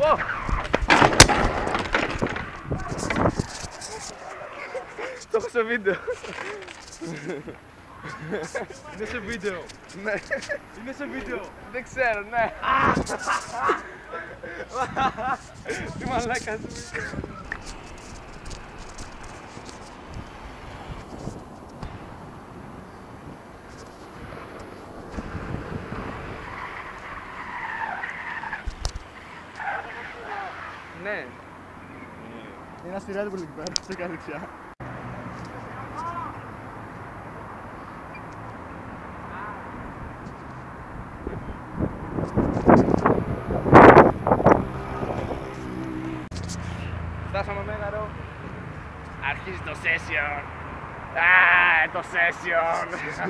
Πω! Το έχω σε βίντεο. Είναι σε βίντεο. Ναι. Είναι σε βίντεο. Δεν ξέρω, ναι. Τι μαλάκα σου βίντεο. Ναι. Είναι ένα στηράδι εκεί πέρα, στο δεξιά. Φτάσαμε Μέγαρο. Αρχίζει το session. Το session.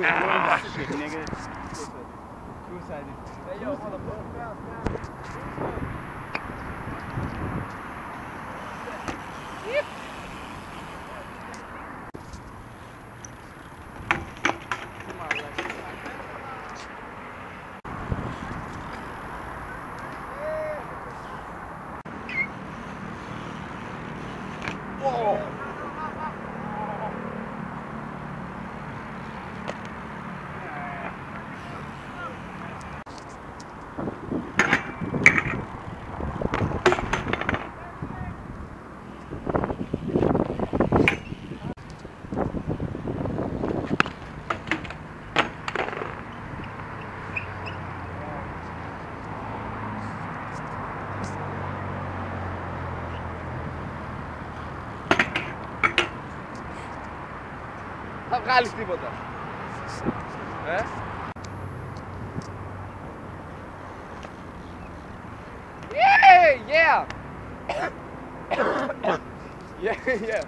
Θα βγάλεις τίποτα. Yeah! Yeah!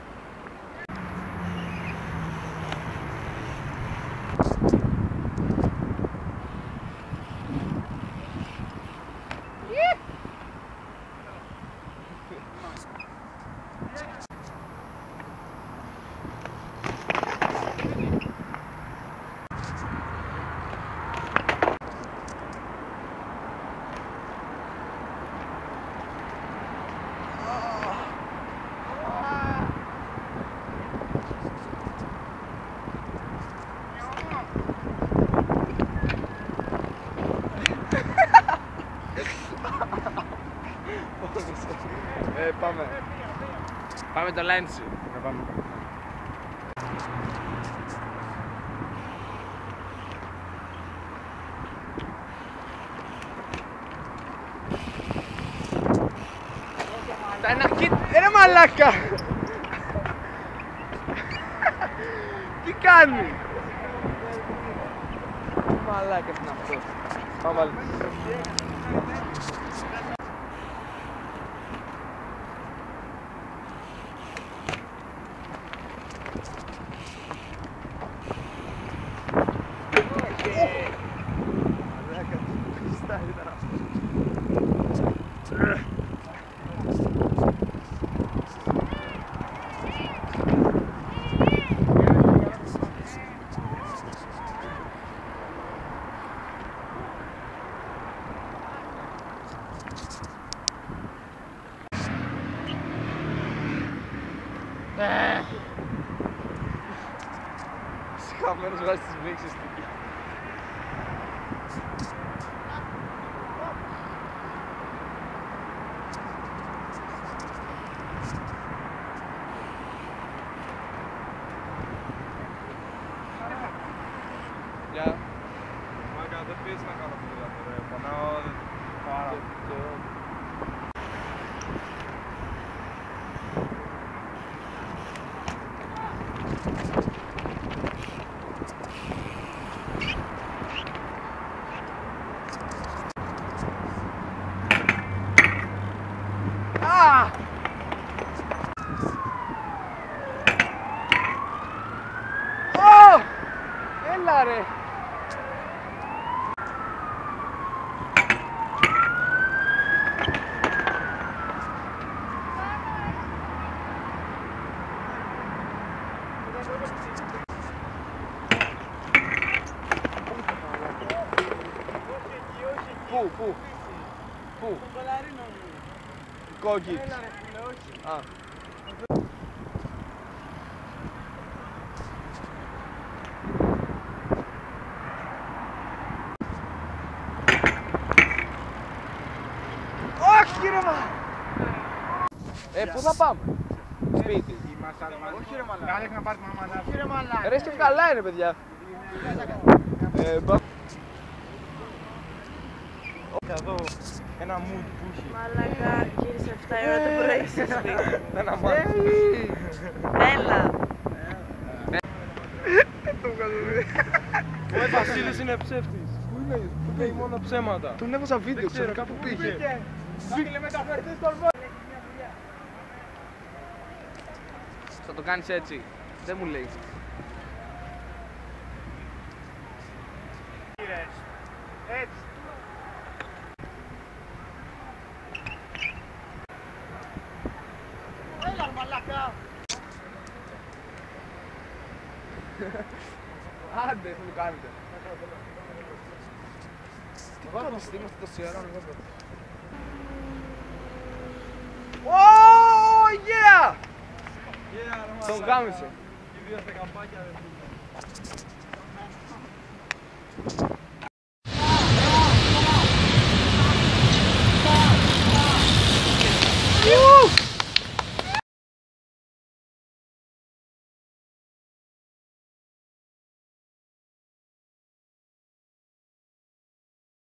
Πάμε. Πάμε το line σου. Πάμε. Τα ένα κίτ... Ρε μαλάκα! Τι κάνει! Μαλάκας είναι αυτός. Πάμε πάλι. Συχαμένος βγάζει τις μίξεις του. Γεια. Μάκα, δεν πεις να κάνω ποδήλατο ρε, πονάω πάρα πολύ. Έλα ρε! Πού? Κόκκιτς. Α. Όχι ρε μα! Πού θα πάμε? Σπίτι. Όχι ρε μαλάκα. Κάλε να πάρει τη μαμά. Όχι ρε μαλάκα. Ρε και καλά είναι παιδιά. Εδώ ένα mood που έχει. Μαλάκα, γύρισε 7 η ώρα το πρωί στο σπίτι. Ένα μάτι. Έλα. Ο Βασίλης είναι ψεύτης. Πού είναι? Που λέει μόνο ψέματα. Τον έβαζα βίντεο, ξέρω κάπου πήγε. Φίλε μεταφερθείς στον Βόλο. Θα το κάνεις έτσι. Δεν μου λέει. Έτσι. Έλα μαλάκα. Άντε, θα το κάνετε. Τι κόντιστε, είμαστε τόση ώρα. Oh, yeah! Τον κάμισε. Οι δύο στα καμπάκια δεν